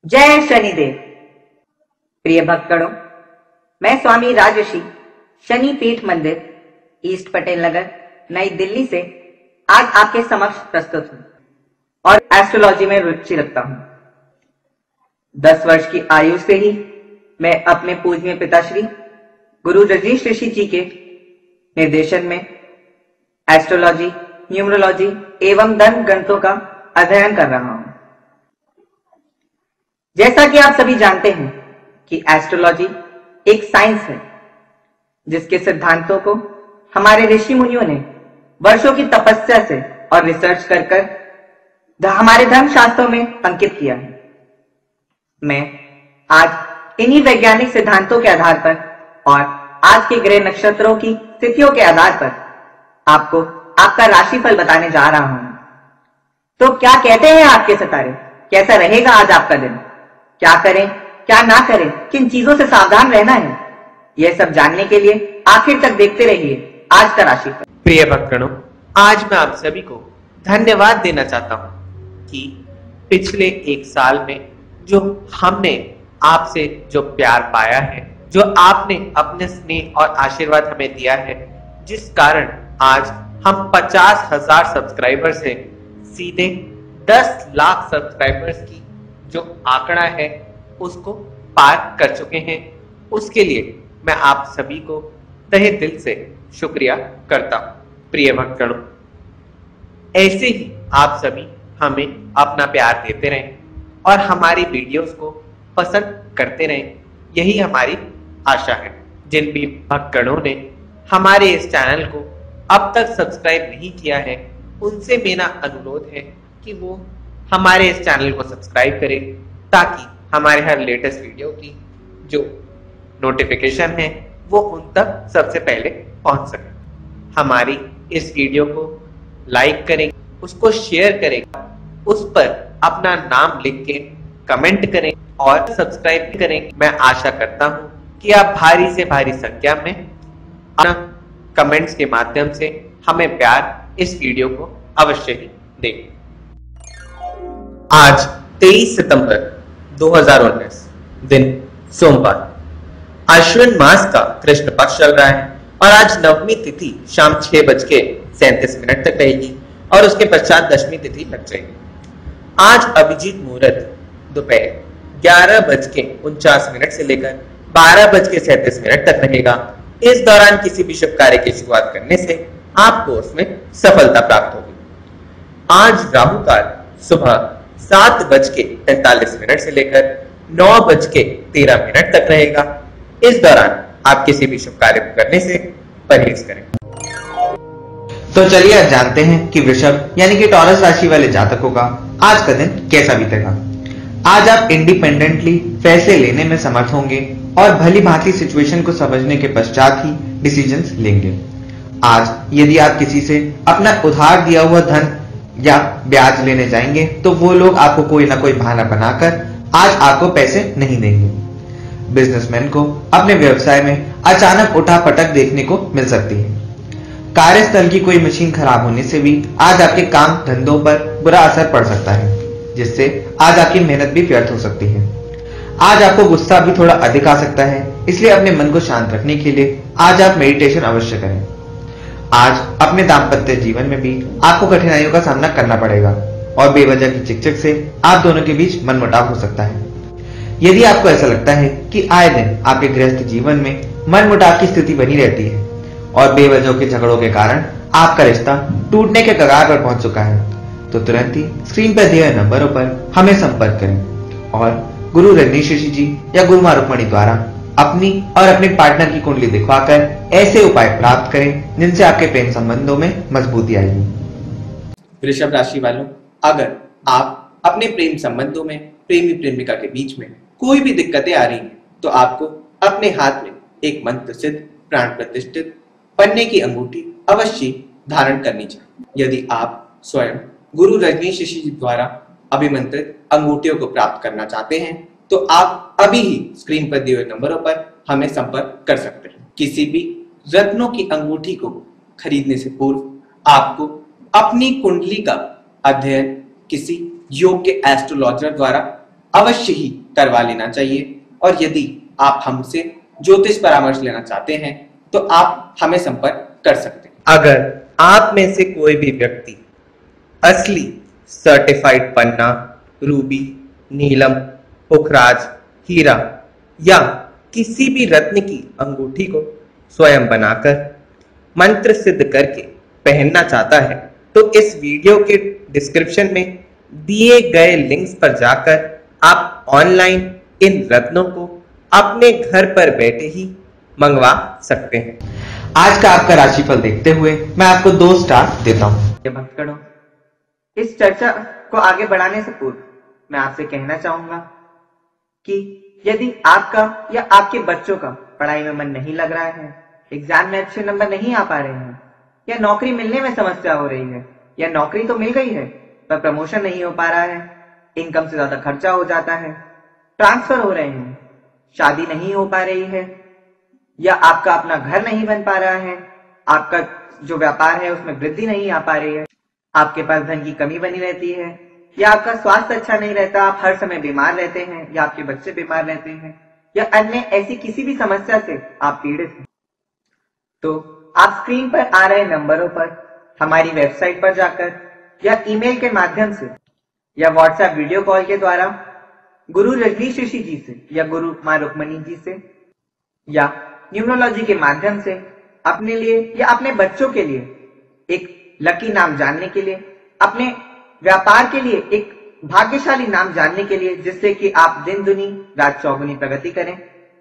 जय शनिदेव। प्रिय भक्तगणों, मैं स्वामी राजर्षि शनि पीठ मंदिर ईस्ट पटेल नगर नई दिल्ली से आज आपके समक्ष प्रस्तुत हूं और एस्ट्रोलॉजी में रुचि रखता हूं। 10 वर्ष की आयु से ही मैं अपने पूजनीय पिताश्री गुरु रजनीश ऋषि जी के निर्देशन में एस्ट्रोलॉजी, न्यूमरोलॉजी एवं धन ग्रंथों का अध्ययन कर रहा हूं। जैसा कि आप सभी जानते हैं कि एस्ट्रोलॉजी एक साइंस है जिसके सिद्धांतों को हमारे ऋषि मुनियों ने वर्षों की तपस्या से और रिसर्च कर हमारे धर्मशास्त्रों में अंकित किया है। मैं आज इन्हीं वैज्ञानिक सिद्धांतों के आधार पर और आज के ग्रह नक्षत्रों की स्थितियों के आधार पर आपको आपका राशिफल बताने जा रहा हूं। तो क्या कहते हैं आपके सितारे, कैसा रहेगा आज आपका दिन, क्या करें क्या ना करें, किन चीजों से सावधान रहना है, यह सब जानने के लिए आखिर तक देखते रहिए आज का राशिफल। प्रिय भक्तगणों, आज मैं आप सभी को धन्यवाद देना चाहता हूं कि पिछले 1 साल में जो हमने आपसे जो प्यार पाया है, जो आपने अपने स्नेह और आशीर्वाद हमें दिया है, जिस कारण आज हम 50,000 सब्सक्राइबर से सीधे 10 लाख सब्सक्राइबर्स की जो आंकड़ा है उसको पार कर चुके हैं, उसके लिए मैं आप सभी को तहे दिल से शुक्रिया करता हूं। प्रिय भक्तगणों, ऐसे ही आप सभी हमें अपना प्यार देते रहें और हमारी वीडियोस को पसंद करते रहें, यही हमारी आशा है। जिन भी भक्तगणों ने हमारे इस चैनल को अब तक सब्सक्राइब नहीं किया है, उनसे मेरा अनुरोध है कि वो हमारे इस चैनल को सब्सक्राइब करें ताकि हमारे हर लेटेस्ट वीडियो की जो नोटिफिकेशन है वो उन तक सबसे पहले पहुंच सके। हमारी इस वीडियो को लाइक करें, उसको शेयर करें, उस पर अपना नाम लिख के कमेंट करें और सब्सक्राइब करें। मैं आशा करता हूं कि आप भारी से भारी संख्या में अपना कमेंट्स के माध्यम से हमें प्यार इस वीडियो को अवश्य ही दें। आज 23 सितंबर 2019 दिन सोमवार, अश्विन मास का कृष्ण पक्ष चल रहा है और आज नवमी तिथि शाम 6:37 तक रहेगी और उसके पश्चात दशमी तिथि लग जाएगी। आज अभिजीत मुहूर्त दोपहर 11:49 से लेकर 12:37 तक रहेगा। इस दौरान किसी भी शुभ कार्य की शुरुआत करने से आपको उसमें सफलता प्राप्त होगी। आज राहु काल सुबह 7:43 से लेकर 9:13 तक रहेगा। इस दौरान आप किसी भी शुभ कार्य को करने से परहेज करें। तो चलिए आज जानते हैं कि वृषभ यानी कि टॉरस राशि वाले जातकों का आज का दिन कैसा बीतेगा। आज आप इंडिपेंडेंटली फैसले लेने में समर्थ होंगे और भली भांति सिचुएशन को समझने के पश्चात ही डिसीजंस लेंगे। आज यदि आप किसी से अपना उधार दिया हुआ धन या ब्याज लेने जाएंगे तो वो लोग आपको कोई ना कोई बहाना बनाकर आज आपको पैसे नहीं देंगे। बिजनेसमैन को अपने व्यवसाय में अचानक उठापटक देखने को मिल सकती है। कार्यस्थल की कोई मशीन खराब होने से भी आज आपके काम धंधों पर बुरा असर पड़ सकता है, जिससे आज आपकी मेहनत भी व्यर्थ हो सकती है। आज आपको गुस्सा भी थोड़ा अधिक आ सकता है, इसलिए अपने मन को शांत रखने के लिए आज आप मेडिटेशन अवश्य करें। आज अपने दाम्पत्य जीवन में भी आपको कठिनाइयों का सामना करना पड़ेगा और बेवजह की चिकचिक से आप दोनों के बीच मनमुटाव हो सकता है। यदि आपको ऐसा लगता है कि आए दिन आपके गृहस्थ जीवन में मनमुटाव की स्थिति बनी रहती है और बेवजह के झगड़ों के कारण आपका रिश्ता टूटने के कगार पर पहुंच चुका है, तो तुरंत ही स्क्रीन पर दिए नंबरों पर हमें संपर्क करें और गुरु रजनीश ऋषि जी या गुरु मां रुक्मणी द्वारा अपनी और अपने पार्टनर की कुंडली दिखवाकर ऐसे उपाय प्राप्त करें जिनसे आपके प्रेम संबंधों में मजबूती आएगी। वृषभ राशि वालों, अगर आप अपने प्रेम संबंधों में प्रेमी प्रेमिका के बीच में कोई भी दिक्कतें आ रही हैं, तो आपको अपने हाथ में एक मंत्र सिद्ध प्राण प्रतिष्ठित पन्ने की अंगूठी अवश्य धारण करनी चाहिए। यदि आप स्वयं गुरु रजनीश ऋषि जी द्वारा अभिमंत्रित अंगूठियों को प्राप्त करना चाहते हैं तो आप अभी ही स्क्रीन पर दिए हुए नंबरों पर हमें संपर्क कर सकते हैं। किसी भी रत्नों की अंगूठी को खरीदने से पूर्व आपको अपनी कुंडली का अध्ययन किसी योग्य एस्ट्रोलॉजर द्वारा अवश्य ही करवा लेना चाहिए। और यदि आप हमसे ज्योतिष परामर्श लेना चाहते हैं तो आप हमें संपर्क कर सकते हैं। अगर आप में से कोई भी व्यक्ति असली सर्टिफाइड पन्ना, रूबी, नीलम, पुखराज, हीरा या किसी भी रत्न की अंगूठी को स्वयं बनाकर मंत्र सिद्ध करके पहनना चाहता है तो इस वीडियो के डिस्क्रिप्शन में दिए गए लिंक्स पर जाकर आप ऑनलाइन इन रत्नों को अपने घर पर बैठे ही मंगवा सकते हैं। आज का आपका राशिफल देखते हुए मैं आपको 2 स्टार देता हूं। भक्तगणों, इस चर्चा को आगे बढ़ाने से पूर्व मैं आपसे कहना चाहूंगा कि यदि आपका या आपके बच्चों का पढ़ाई में मन नहीं लग रहा है, एग्जाम में अच्छे नंबर नहीं आ पा रहे हैं, या नौकरी मिलने में समस्या हो रही है, या नौकरी तो मिल गई है पर प्रमोशन नहीं हो पा रहा है, इनकम से ज्यादा खर्चा हो जाता है, ट्रांसफर हो रहे हैं, शादी नहीं हो पा रही है, या आपका अपना घर नहीं बन पा रहा है, आपका जो व्यापार है उसमें वृद्धि नहीं आ पा रही है, आपके पास धन की कमी बनी रहती है, या आपका स्वास्थ्य अच्छा नहीं रहता, आप हर समय बीमार रहते हैं, या आपके बच्चे बीमार रहते हैं, या अन्य ऐसी किसी भी समस्या से आप पीड़ित हैं, तो आप स्क्रीन पर आ रहे नंबरों पर हमारी वेबसाइट पर जाकर या ईमेल के माध्यम से या व्हाट्सएप वीडियो कॉल के द्वारा गुरु रजनीश ऋषि जी से या गुरु मां रुक्मणी जी से या न्यूमरोलॉजी के माध्यम से अपने लिए या अपने बच्चों के लिए एक लकी नाम जानने के लिए, अपने व्यापार के लिए एक भाग्यशाली नाम जानने के लिए, जिससे कि आप दिन दुनी रात चौगुनी प्रगति करें,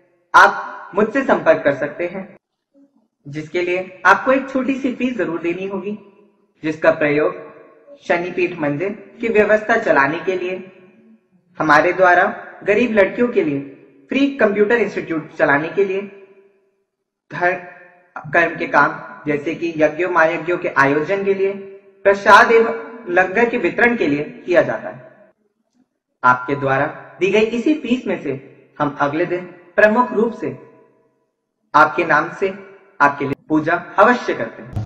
आप मुझसे संपर्क कर सकते हैं, जिसके लिए आपको एक छोटी सी फीस जरूर देनी होगी, जिसका प्रयोग शनिपीठ मंदिर की व्यवस्था चलाने के लिए, हमारे द्वारा गरीब लड़कियों के लिए फ्री कंप्यूटर इंस्टीट्यूट चलाने के लिए, धर्म कर्म के काम जैसे कि यज्ञों महायज्ञों के आयोजन के लिए, प्रसाद एवं लंगर के वितरण के लिए किया जाता है। आपके द्वारा दी गई इसी फीस में से हम अगले दिन प्रमुख रूप से आपके नाम से आपके लिए पूजा अवश्य करते हैं।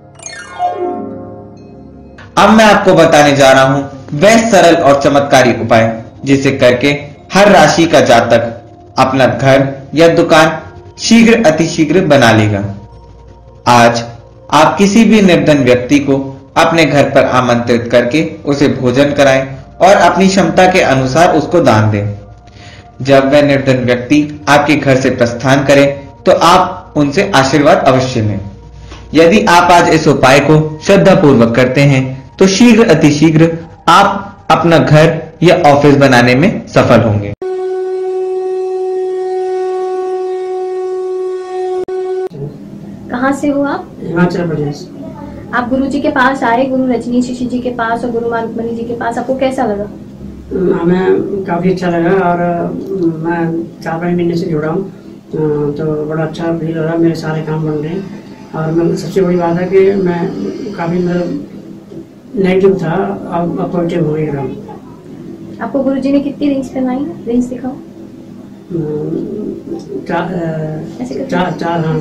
अब मैं आपको बताने जा रहा हूं वह सरल और चमत्कारी उपाय जिसे करके हर राशि का जातक अपना घर या दुकान शीघ्र अतिशीघ्र बना लेगा। आज आप किसी भी निर्धन व्यक्ति को अपने घर पर आमंत्रित करके उसे भोजन कराएं और अपनी क्षमता के अनुसार उसको दान दें। जब वह निर्धन व्यक्ति आपके घर से प्रस्थान करे तो आप उनसे आशीर्वाद अवश्य लें। यदि आप आज इस उपाय को श्रद्धा पूर्वक करते हैं तो शीघ्र अतिशीघ्र आप अपना घर या ऑफिस बनाने में सफल होंगे। कहाँ से हो आप? हिमाचल प्रदेश। आप गुरु जी के पास आए, गुरु रजनीश ऋषि जी के पास और गुरु मां रुक्मणी जी के पास, आपको कैसा लगा? हमें काफ़ी अच्छा लगा और मैं 4-5 महीने से जुड़ा हूँ, तो बड़ा अच्छा फील हो रहा है, मेरे सारे काम बन रहे हैं। और मैं सबसे बड़ी बात है कि मैं काफ़ी मतलब नेगेटिव था, अब पॉजिटिव हो गया। आपको गुरु जी ने कितनी रिंग्स पहनाई? रिंग्स दिखाओ। चार, हाँ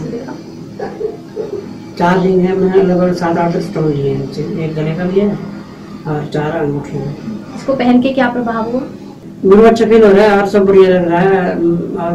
4 रिंग है। मैं लगभग 7-8 स्टोन लिए हैं, एक गले का लिया और 4 अंगूठी हैं। इसको पहन के क्या प्रभाव हुआ? मुझे अच्छा फील हो रहा है और सब बढ़िया लग रहा है और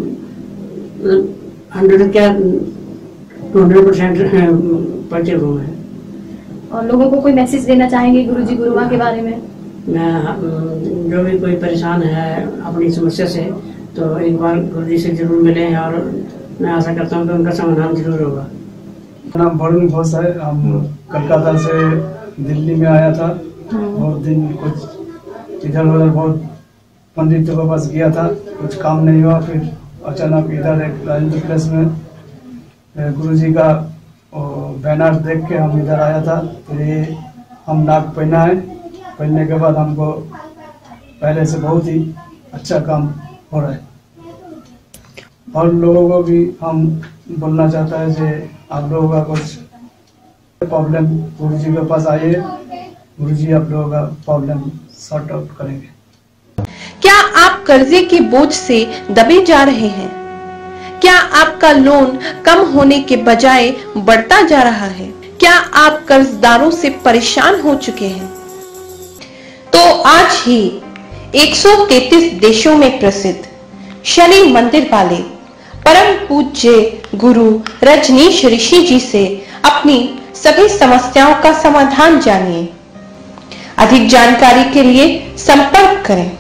200% पॉजिटिव हूँ मैं। और लोगों को कोई मैसेज देना चाहेंगे गुरु जी गुरुआ के बारे में? मैं जो भी कोई परेशान है अपनी समस्या से तो एक बार गुरु जी से जरूर मिलें और मैं आशा करता हूँ कि उनका समाधान जरूर होगा। नाम वरुण घोष है। हम कलकत्ता से दिल्ली में आया था, बहुत दिन कुछ इधर उधर बहुत पंडितों के पास गया था, कुछ काम नहीं हुआ। फिर अचानक इधर एक राजेंद्र प्लेस में गुरुजी का बैनर देख के हम इधर आया था। फिर ये हम नाक पहना है, पहनने के बाद हमको पहले से बहुत ही अच्छा काम हो रहा है। और लोगों को भी हम बोलना चाहता है कि आप लोगों का कुछ प्रॉब्लम गुरुजी के पास आइए, गुरुजी आप लोगों का प्रॉब्लम सॉर्ट आउट करेंगे। क्या आप कर्जे के बोझ से दबे जा रहे हैं? क्या आपका लोन कम होने के बजाय बढ़ता जा रहा है? क्या आप कर्जदारों से परेशान हो चुके हैं? तो आज ही 133 देशों में प्रसिद्ध शनि मंदिर वाले परम पूज्य गुरु रजनीश ऋषि जी से अपनी सभी समस्याओं का समाधान जानिए। अधिक जानकारी के लिए संपर्क करें।